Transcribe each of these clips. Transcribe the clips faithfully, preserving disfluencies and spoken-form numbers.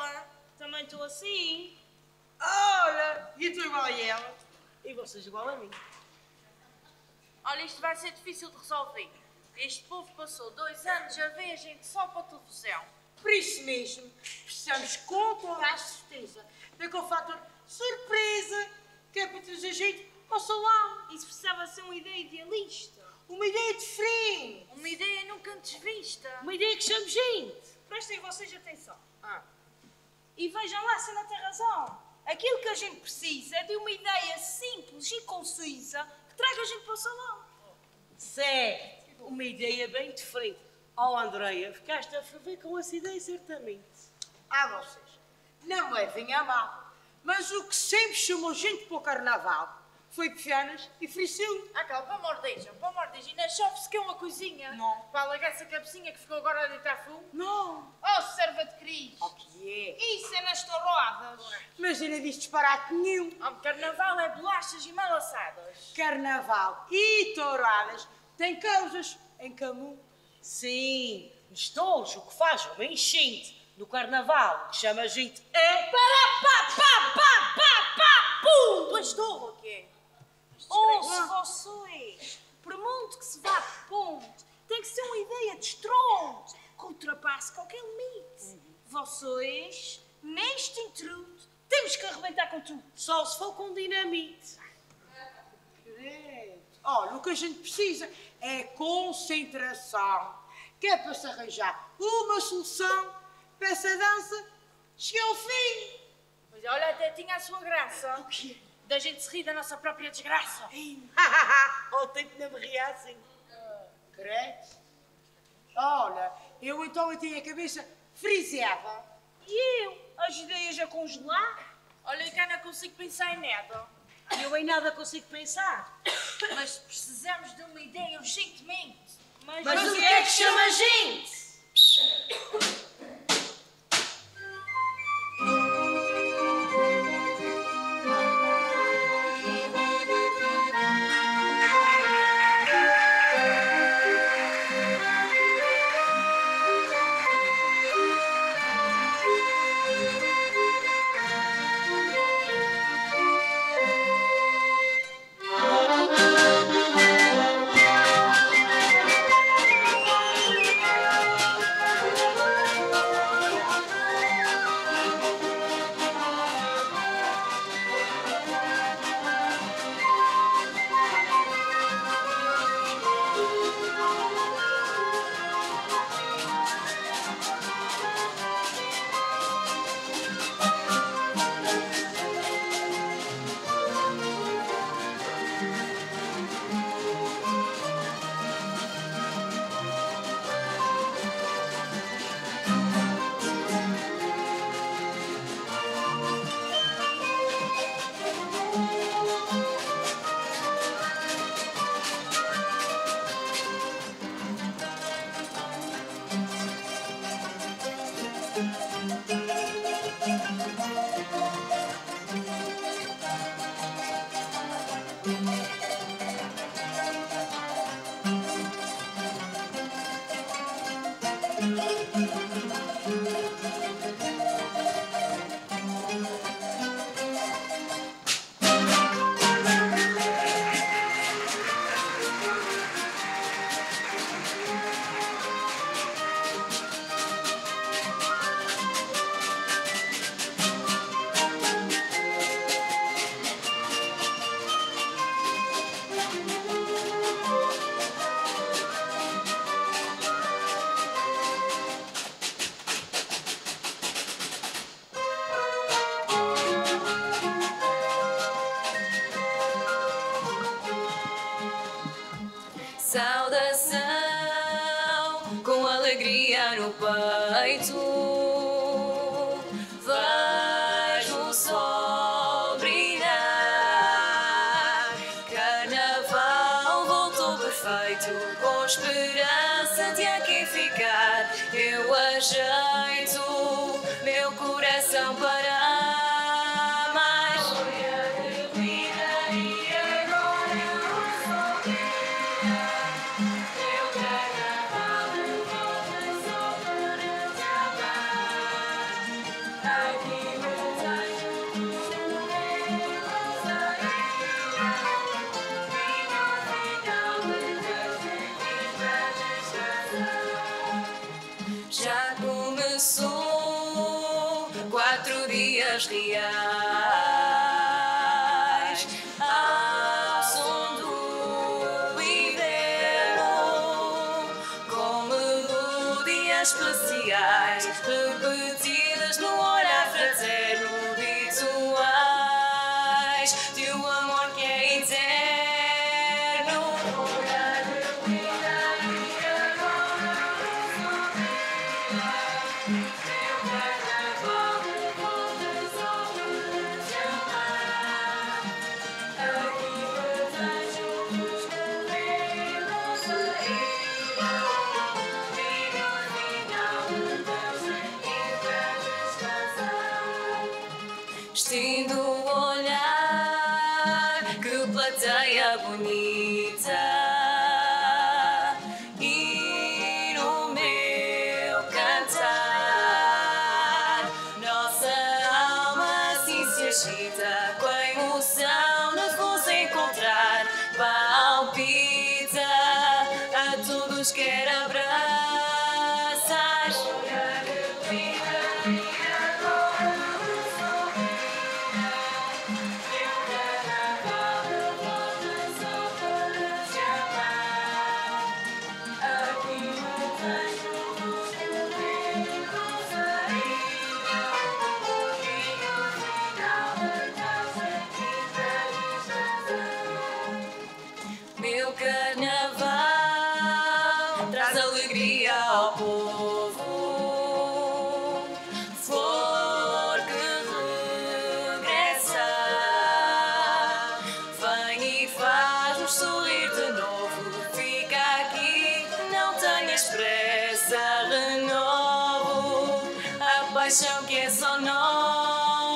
boa. Também estou assim. Olha, e tu igual a ela. E vocês igual a mim. Olha, isto vai ser difícil de resolver. Este povo passou dois anos a ver a gente só para a televisão. Por isso mesmo, precisamos com toda a certeza daquele fator surpresa que é para trazer gente ao salão. Isso precisava ser uma ideia idealista. Uma ideia diferente. Uma ideia nunca antes vista. Uma ideia que chame gente. Prestem vocês atenção. Ah. E vejam lá se ela tem razão. Aquilo que a gente precisa é de uma ideia simples e concisa que traga a gente para o salão. Certo. Uma ideia bem diferente. Oh, Andreia, ficaste a ferver com essa ideia, certamente. Ah, vocês, não levem a mal, mas o que sempre chamou gente para o carnaval foi pianas e fricil. Ah, calma, para a mordeja, para a mordeja. E na chove-se que é uma coisinha. Não. Para alagar essa cabecinha que ficou agora a deitar fumo. Não. Oh, serva de Cris. O que é? Isso é nas touradas. Mas ainda disse disparate nenhum. Oh, carnaval é bolachas e malassadas. Carnaval e touradas têm causas em comum. Sim, os touros, o que faz uma enchente no carnaval, que chama a gente é... Para pá, pá, pá, pá, pá, pum! Tu és tolo, o quê? Ouçam vocês, por muito que se vá por ponto, tem que ser uma ideia de estrondo, que ultrapasse qualquer limite. Uhum. Vocês, neste intrudo, temos que arrebentar com tudo. Só se for com dinamite. Olha, o que a gente precisa é concentração, que é para se arranjar uma solução para essa dança chegar ao fim. Mas olha, até tinha a sua graça. O quê? Da gente se rir da nossa própria desgraça. Ao tempo não me ria assim. Credo. Olha, eu então eu tinha a cabeça frisada. E eu? As ideias a congelar? Olha, cá não consigo pensar em nada. Eu em nada consigo pensar. Mas precisamos de uma ideia urgentemente. Mas, Mas, Mas o que é que chama a gente? Saudação com alegria no peito, vejo o sol brilhar. Carnaval voltou perfeito, com esperança de aqui ficar. Eu ajeito meu coração para quatro dias reais. Ao som do inverno, com melodias especiais, repetidas no olhar fraterno, rituais de um amor que é eterno. Vestindo o olhar, que plateia bonita, e no meu cantar, nossa alma assim se agita, com a emoção nos vamos encontrar, palpita, a todos quer abraçar. Meu carnaval traz alegria ao povo, flor que regressa, vem e faz-nos sorrir de novo. Fica aqui, não tenhas pressa, renovo a paixão que é só nossa.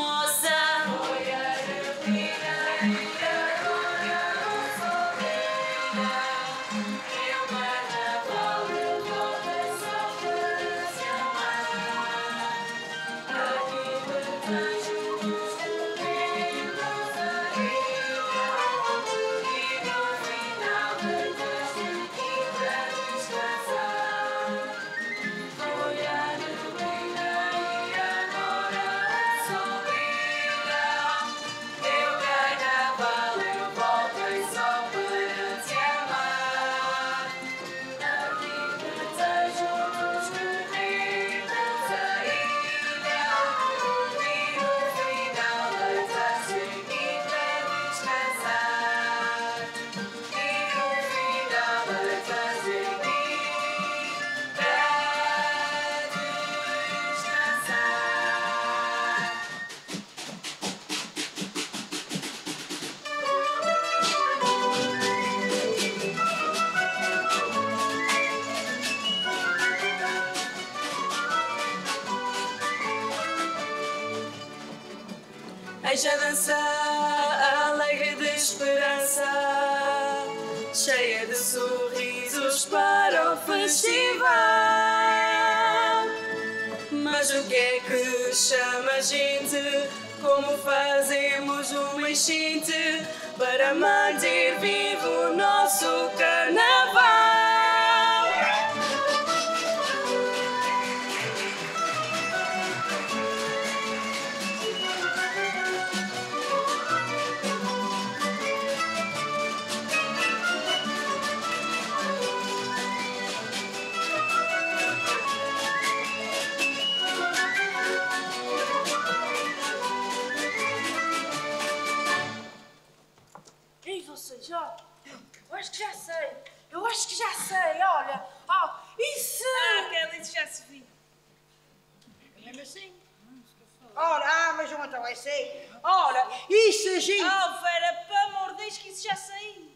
Eis a dança alegre de esperança, cheia de sorrisos para o festival. Mas o que é que chama a gente? Como fazemos uma enchente para manter vivo o nosso carnaval? Ei, vocês, ó, eu acho que já sei, eu acho que já sei, olha, ó, isso... Ah, aquela isso já se viu. É mesmo assim? Ora, ah, mas eu então é sei. Ora, isso a gente... Oh, Vera, para amor de Deus, que isso já sei.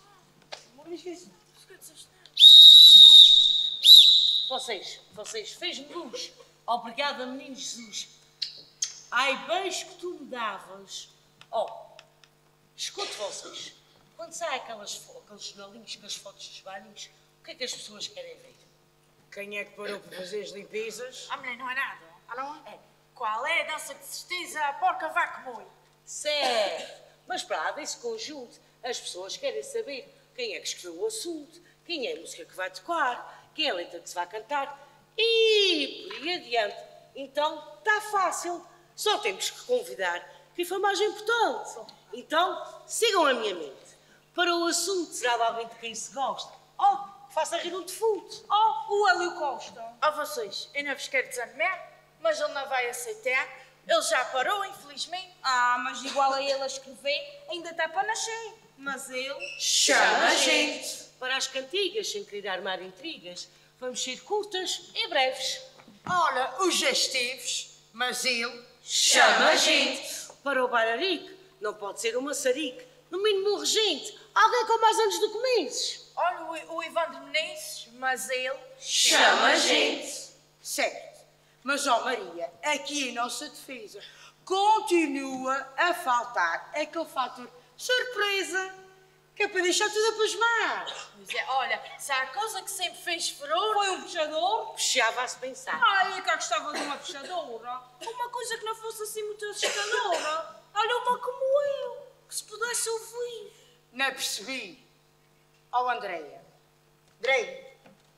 Vocês, vocês, fez-me luz. Obrigada, menino Jesus. Ai, beijo que tu me davas. Oh, escute vocês. Quando saem aquelas, aqueles jornalinhos com as fotos dos banhos, o que é que as pessoas querem ver? Quem é que parou para fazer as limpezas? Ah, mulher, não é nada. Ah, não é? Qual é a dança que se destiza a porca vaca moi? Certo. Mas para lá desse conjunto, as pessoas querem saber quem é que escreveu o assunto, quem é a música que vai tocar, quem é a letra que se vai cantar e por aí adiante. Então, está fácil. Só temos que convidar quem foi mais importante. Então, sigam a minha mente. Para o assunto será de alguém de quem se gosta. Oh, que faça rir um defunto. Oh, o Hélio Costa. Ó vocês, eu não vos quero desanimar, mas ele não vai aceitar. Ele já parou, infelizmente. Ah, mas igual a ele a escrever, ainda está para nascer. Mas ele... Chama a gente. Para as cantigas, sem querer armar intrigas, vamos ser curtas e breves. Olha, os gestivos, mas ele... Chama a gente. Para o bararique, não pode ser um maçarique, no mínimo um regente, alguém com mais anos do que meses. Olha, o, o Ivan de Menezes, mas ele... Chama a gente. Certo, mas ó Maria, aqui em nossa defesa continua a faltar aquele fator surpresa, que é para deixar tudo a pasmar. Pois é, olha, se há coisa que sempre fez furor... Foi um puxador? Puxava-se pensar. Ai, eu cá gostava de uma puxadora. Uma coisa que não fosse assim muito assustadora. Olha, uma como eu, que se pudesse ouvir. Não percebi. Ó Andréia, Andréia,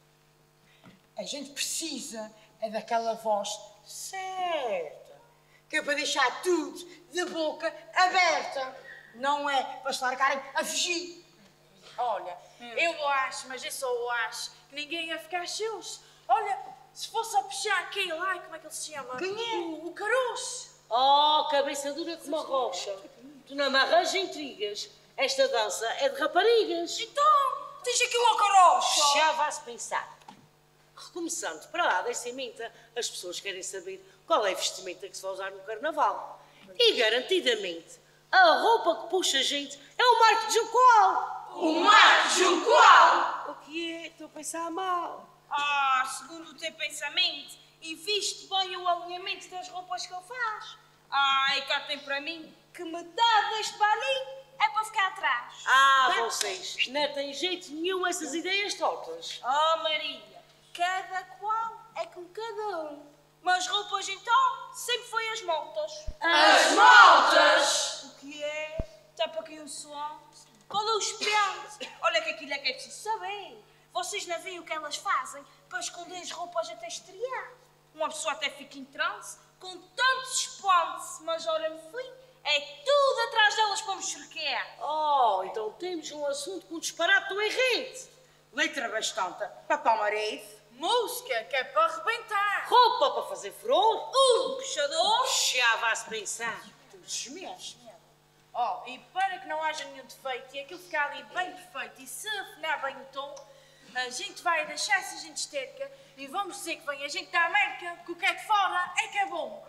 a gente precisa é daquela voz certa, que é para deixar tudo de boca aberta, não é para se largarem a fugir. Olha, eu acho, mas eu só acho, que ninguém ia ficar seus. Olha, se fosse a puxar aquele, ai, como é que ele se chama? Quem é? O, o Caroço. Oh, cabeça dura como uma rocha, tu não me arranjas intrigas, esta dança é de raparigas. Então, tens aqui uma carocha. Já vá-se pensar. Recomeçando, para lá dessa emenda, as pessoas querem saber qual é a vestimenta que se vai usar no carnaval. E, garantidamente, a roupa que puxa a gente é o Marco de Juncoal. O Marco Juncoal. O que é? Estou a pensar mal. Ah, segundo o teu pensamento, e viste bem o alinhamento das roupas que ele faz. Ah, e cá tem para mim que metade deste balinho é para ficar atrás. Ah, vocês, não têm jeito nenhum essas ideias tortas. Oh, Maria, cada qual é com cada um. Mas roupas, então, sempre foi as moltas. As maltas. O que é? Está para aqui um som. Qual é o espelho? Olha que aquilo é que é preciso saber. Vocês não veem o que elas fazem para esconder as roupas até estrear. Uma pessoa até fica em transe, com tanto espanto, mas olha, no fim, é tudo atrás delas para me cerquear. Oh, então temos um assunto com disparate do errante. Letra bastante para o marido, Música, que é para arrebentar. roupa para fazer furor, Um puxador. já vá-se pensar. Todos mesmos. Oh, e para que não haja nenhum defeito e aquilo ficar ali bem perfeito e se afinar bem o tom, a gente vai deixar essa gente histérica e vamos dizer que vem a gente da América, que o que é de fora é que é bom.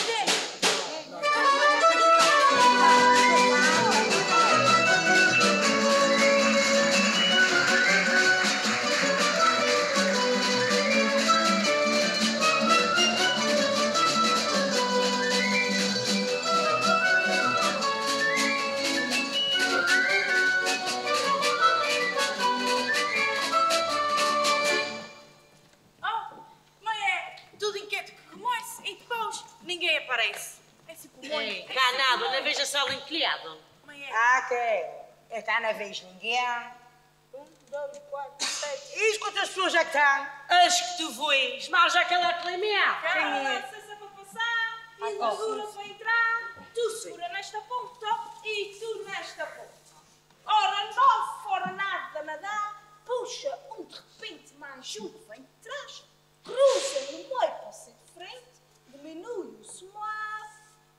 Oh, mas é tudo inquieto que começa e depois ninguém aparece. É tipo um Ei, cá nada, na veja sala empilhada. Mas é Ah, que é? É cá na vez ninguém. um, dois, quatro, sete. E quantas pessoas já que estão? As que tu vês, mas já que ela é plemear. Quem é? Licença para passar, e a dura para entrar. Tu segura nesta ponta e tu nesta ponta. Ora, não fora nada nadar, puxa um de repente mais um que vem de trás, cruza no meio para ser de frente, diminui o suave.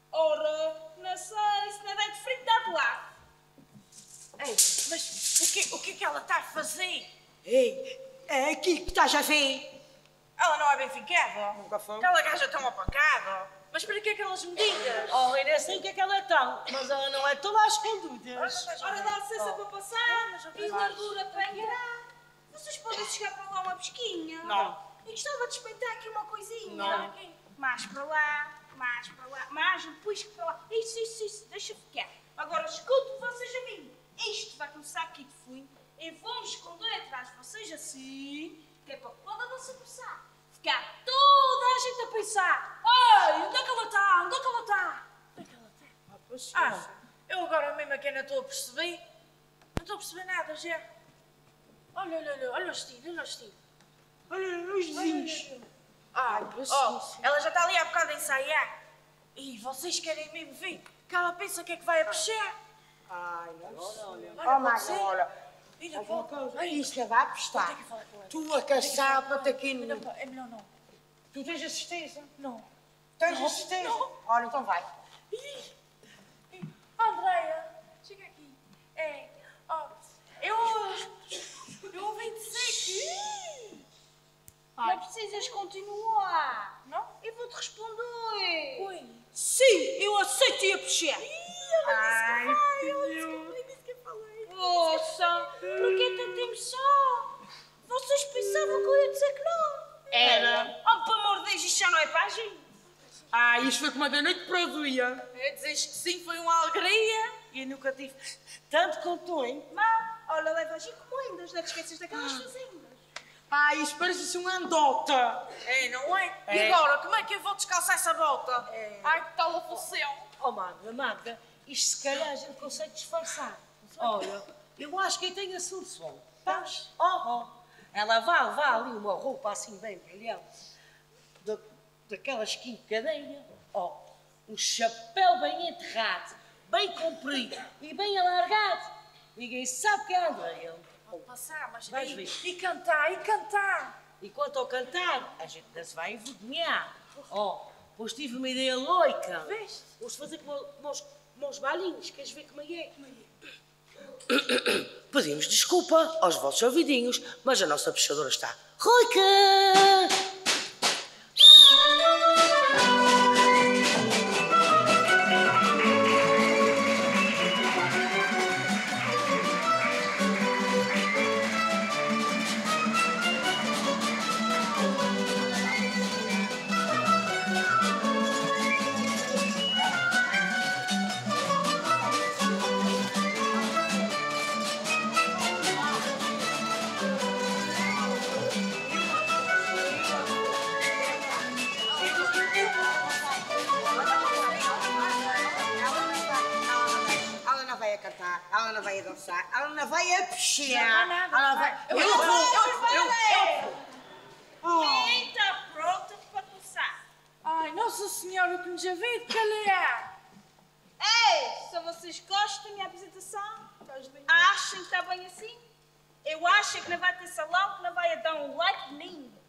Ora, não sei se nada é de frente, dá de lado. Ei, mas o que, o que é que ela está a fazer? Ei, é aqui que estás a ver. Ela não é bem ficada. Nunca foi. Aquela gaja tão apacada. Mas para que aquelas medidas? Oh, eu não sei o que é que ela é tão, mas ela não é toda às escondidas. Ora, dá licença para passar e largura para entrar. Vocês podem chegar para lá uma pesquinha? Não. Eu gostava de espreitar aqui uma coisinha. Não. Aqui. Mais para lá, mais para lá, mais um puxo para lá. Isso, isso, isso, deixa ficar. Agora escuto vocês a mim. Isto vai começar aqui de fundo. Eu vou me esconder atrás de vocês assim, que é para quando a dança começar, ficar toda a gente a pensar: ai, onde é que ela está? Onde é que ela está? Onde é que ela está? Ah, eu agora mesmo aqui não estou a perceber. Não estou a perceber nada, já. Olha, olha, olha, olha o vestido, olha o vestido. Olha, os vizinhos. Ah, oh, ela já está ali há bocado a ensaiar. E vocês querem mesmo ver que ela pensa que é que vai apechear? Ai, não sei. Olha, Oh, Magda, pode ser? olha, Ainda alguma pode. coisa, Ai, isto vai apostar. Tenho que falar com ela. Tu a caçapa-te aqui Não, no... não, é melhor não. Tu tens assistência? Não. Tens Não, assistência? não. Olha, então vai. Ih, ih, Andreia, chega aqui. É, ó, eu... Eu ouvi dizer que... Não precisas continuar. Não? Eu vou-te responder. Oi. Sim, eu aceito ir a puxar. Ai, Eu disse que eu falei. Ouça, por que tanta emoção? Vocês pensavam que eu ia dizer que não? Era. Oh, pelo amor de Deus, isto já não é para a gente. Ah, isto foi como a da noite para o dia. É, dizes que sim, foi uma alegria. E eu nunca tive tanto como tu, hein? Mas, olha, leva as encomendas, não te esqueças daquelas fazendas. Ah, isto parece uma andota. É, não é? É. E agora, como é que eu vou descalçar essa bota? É. Ai, que tal a função? Oh, Magda, Magda, isto se calhar a gente consegue disfarçar. Olha, eu acho que eu tenho a solução. Estás? Oh, oh. Ela vai levar ali uma roupa assim bem brilhante, da, daquelas quincadeiras, ó, um chapéu bem enterrado, bem comprido e bem alargado. Ninguém sabe que é a Andreia. Vou passar, mas... Vais e, ver. e cantar, e cantar. E quanto ao cantar, a gente não se vai envergonhar. Ó, pois tive uma ideia louca. Veste? Vamos fazer como, como, os, como os bailinhos, queres ver como é que é? Pedimos desculpa aos vossos ouvidinhos, mas a nossa puxadora está rouca! Ela não vai a cantar, ela não vai a dançar, ela não vai a puxar. Não vai nada, Ela não vai... vai. Eu Eu vou! vou, Eu vou! Quem está pronta para começar? Ai, Nossa Senhora, que nos havia de calhar. Ei, se vocês gostam da minha apresentação, acham que está bem assim? Eu acho que não vai ter salão, que não vai dar um like lindo.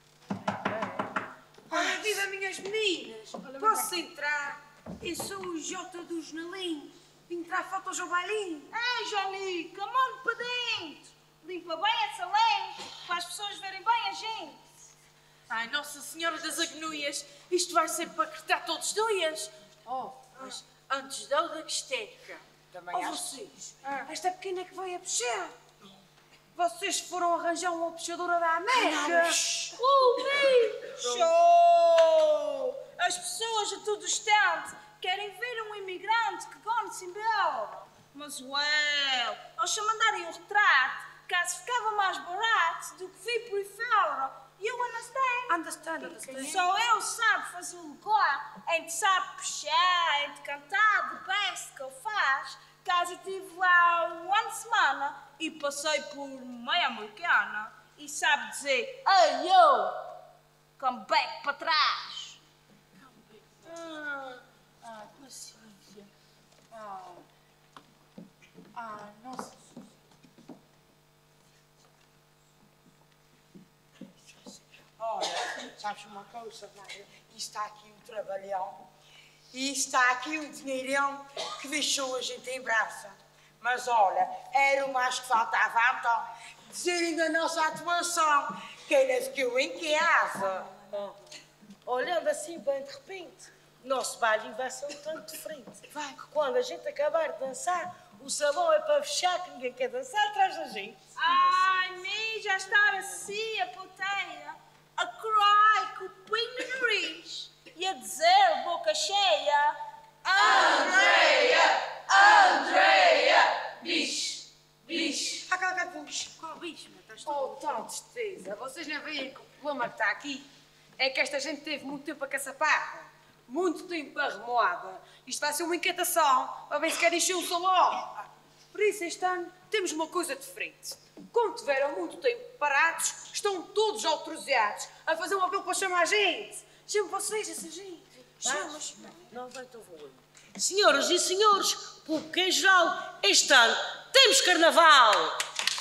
Olha, viva minhas meninas. Posso entrar? Eu sou o Jota do jornalinho. Vim tirar fotos ao bailinho. Ei, Jolica, manda para dentro. Limpa bem essa lente, para as pessoas verem bem a gente. Ai, Nossa Senhora das Agnúias, isto vai ser para gritar todos os dias. Oh, mas antes da outra estética. Também Oh, acho. vocês, esta pequena que vai a puxar. Vocês foram arranjar uma puxadora da América. Ouvi! Show! As pessoas a todo instante querem ver um imigrante que ganha-se embora. Mas, well, eles só mandarem um retrato, caso ficava mais barato do que vir por aí fora. You understand? Understand, understand. Só eu sabe fazer o lugar em que sabe puxar, em que cantar the best que eu faço. Caso eu estive lá uma semana e passei por meia americana e sabe dizer, hey yo, come back para trás. Ah, ah, paciência. Ah, ah, nossa. Olha, sabes uma coisa, Mário? Isto está aqui um trabalhão e está aqui um dinheirão que deixou a gente em braça. Mas olha, era o mais que faltava então dizerem da nossa atuação, que ainda ficou em casa. Oh, olhando assim bem de repente, o nosso bailinho vai ser um tanto diferente. Vai, que quando a gente acabar de dançar, o salão é para fechar, que ninguém quer dançar atrás da gente. Ai, me já está assim a poteia, a cry com o pinho no nariz e a dizer boca cheia, Andreia, Andreia, bicho, bicho. Ah, cá, cá, puxa. Qual bicho, meu? Estás Oh, tal tristeza. Vocês não veem que o problema que está aqui é que esta gente teve muito tempo a caçapar. Muito tempo a remoada. Isto vai ser uma inquietação para ver se quer encher o salão. Por isso, este ano, temos uma coisa diferente. Como tiveram muito tempo parados, estão todos autorizados a fazer um apelo para chamar a gente. Chamo vocês, essa gente. Chama, chama. Não vai, então vou eu. Senhoras e senhores, público em geral, este ano temos carnaval!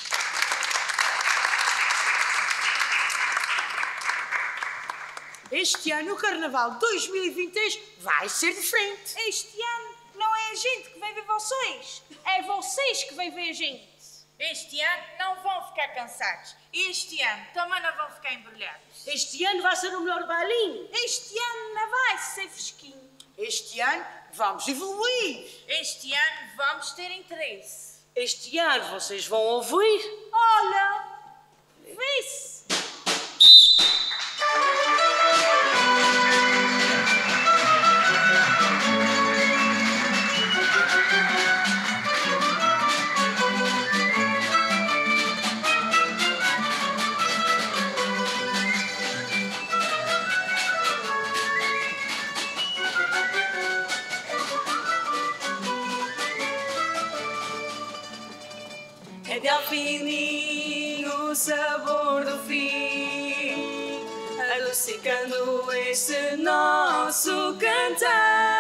Este ano o carnaval dois mil e vinte e três vai ser diferente. Este ano não é a gente que vem ver vocês, é vocês que vêm ver a gente. Este ano não vão ficar cansados. Este ano também não vão ficar embrulhados. Este ano vai ser o melhor bailinho. Este ano não vai ser fresquinho. Este ano vamos evoluir. Este ano vamos ter interesse. Este ano vocês vão ouvir. Olha, vê-se. É de alfininho o sabor do fim, adocicando este nosso cantar.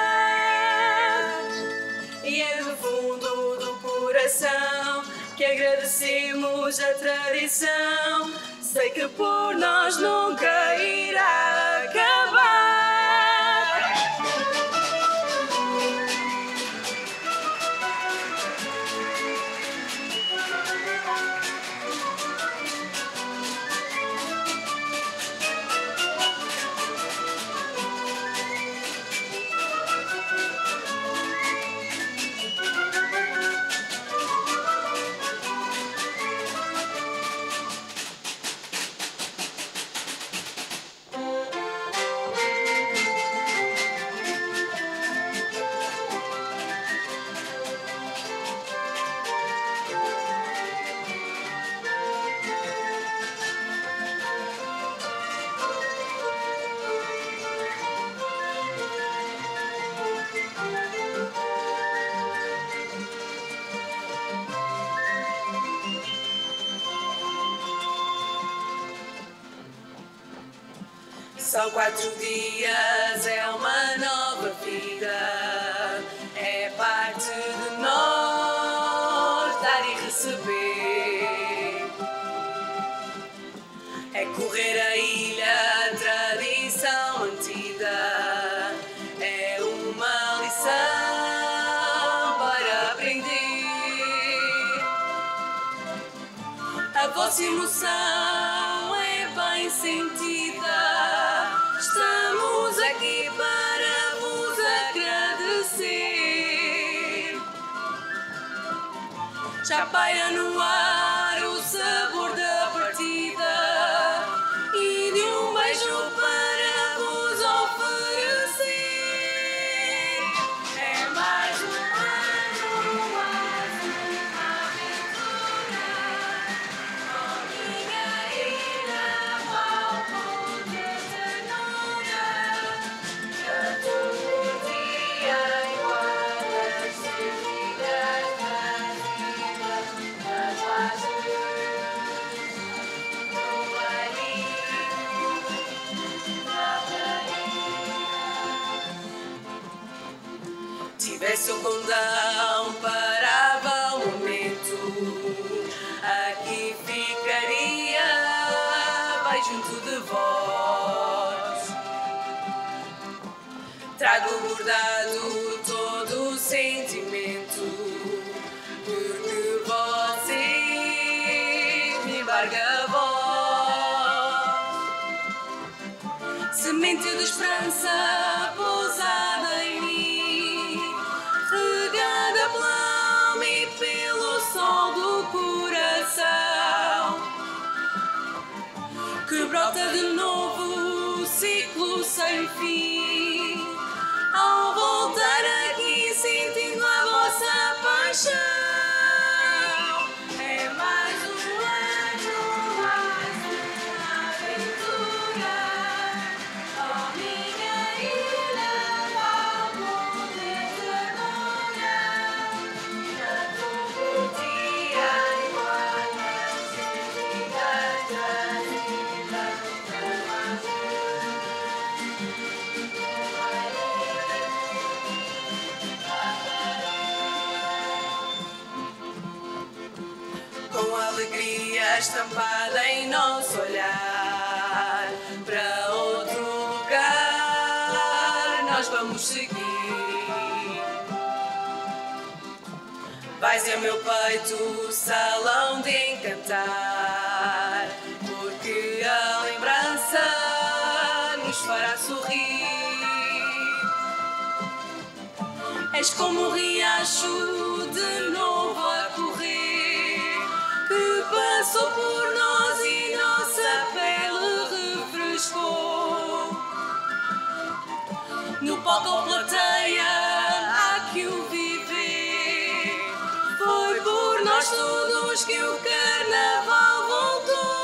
E é do fundo do coração que agradecemos a tradição. Sei que por nós nunca irá acabar. São quatro dias, é uma nova vida, é parte de nós dar e receber. É correr a ilha, a tradição mantida, é uma lição para aprender. A vossa emoção é bem sentida. Estamos aqui para vos agradecer. Já paira no ar o sabor da partida e de um beijo para vos oferecer. É mais um ano, mais uma aventura. Oh, minha ilha, palco de ternura. Canto por dia em guardas servidas nas vidas das lajes. No bailinho da praia. Tivesse um condão, parava um momento, aqui ficaria bem junto de vós. Trago bordado todo o sentimento, porque vocês me embarga a voz. Semente de esperança pousada em mim, regada pela alma e pelo sol do coração, que brota de novo, ciclo sem fim, ao voltar aqui sentindo a vossa paixão. É mais um ano, mais uma aventura. Oh, minha ilha. alegria estampada em nosso olhar. Para outro lugar nós vamos seguir. Vais em meu peito, salão de encantar, porque a lembrança nos fará sorrir. És como um riacho de novo a correr, que passou por nós e nossa pele refrescou. No palco ou plateia há que o viver, foi por nós todos que o carnaval voltou.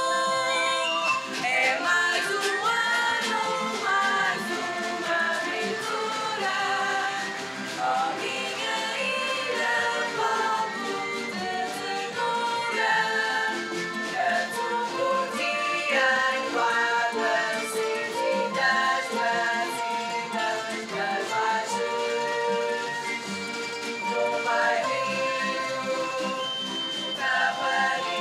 É mais um ano, mais uma aventura. Oh, minha ilha, palco de ternura, canto por ti em guardas cingidas, vazidas das lajes, no bailinho raparigas.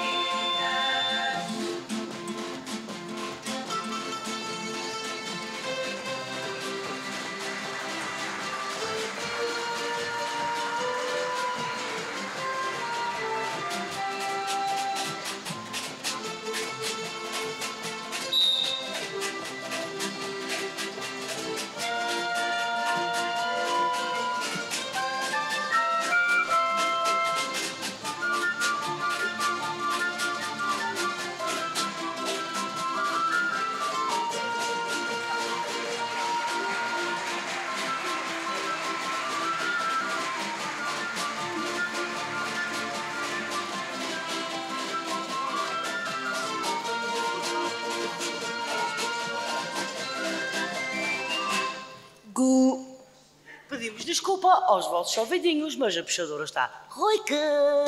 Gu. Pedimos desculpa aos vossos ouvidinhos, mas a puxadora está ruica.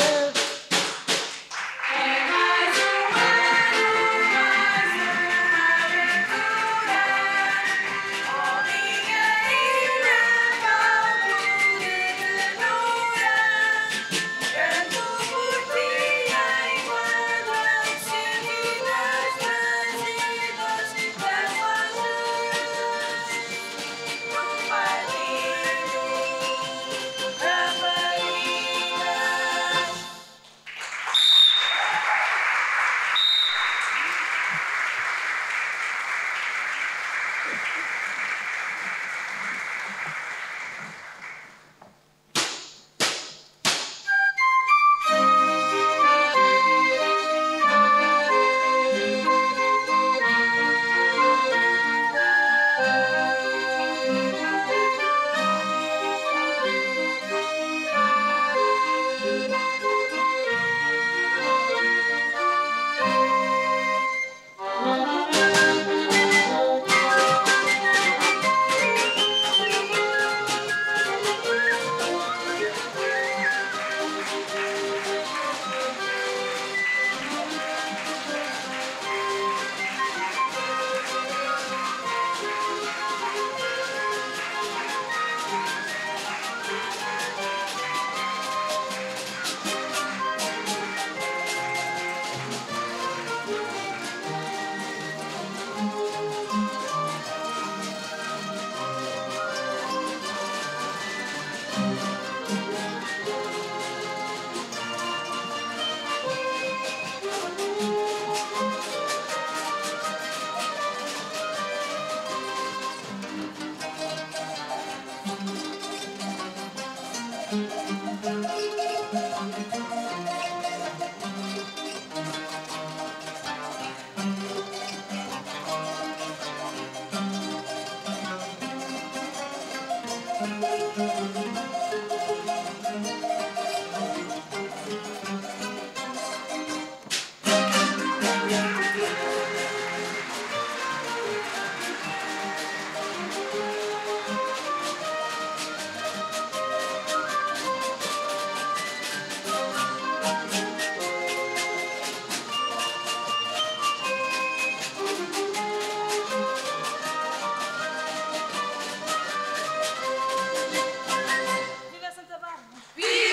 Viva Santa Bárbara! Viva!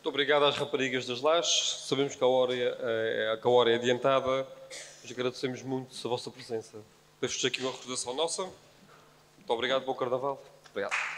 Muito obrigado às raparigas das Lajes. Sabemos que a hora é, que a hora é adiantada, mas agradecemos muito a vossa presença. Deixo-vos aqui uma recordação nossa. Muito obrigado, bom carnaval. Obrigado.